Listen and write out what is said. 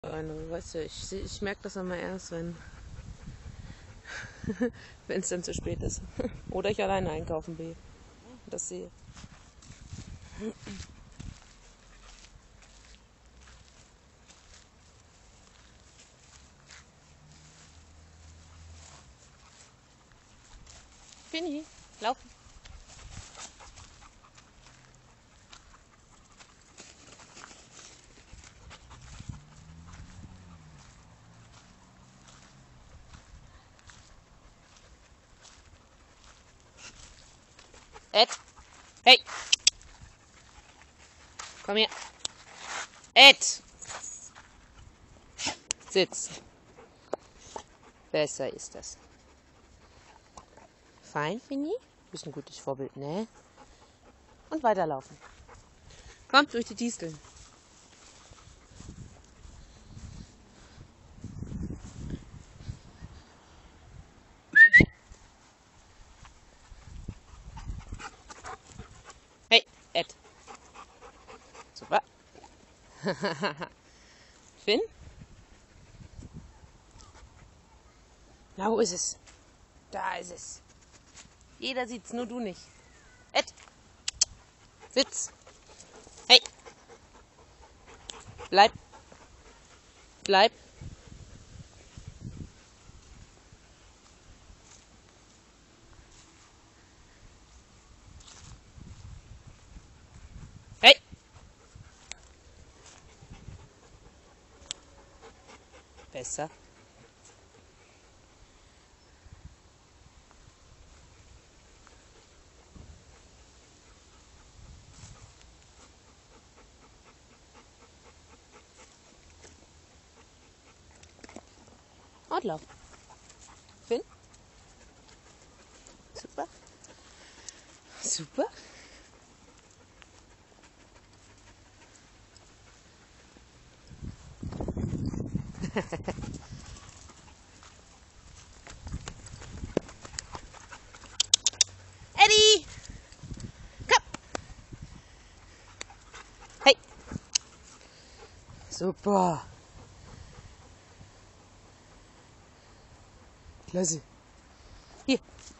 Weißt du, ich merke das immer erst, wenn es dann zu spät ist. Oder ich alleine einkaufen gehe. Das sehe. Finny, laufen. Ed, hey, komm her. Ed, sitz. Besser ist das. Fein, Finny? Bist ein gutes Vorbild, ne? Und weiterlaufen. Kommt durch die Disteln. Hey, Ed. Super. Finn? Na, wo ist es? Da ist es. Jeder sieht's, nur du nicht. Ed, sitz. Hey, bleib. Bleib. Hey. Besser. Und lauf. Finn? Super. Super. Eddie! Komm! Hey! Super! Klasse. Hier.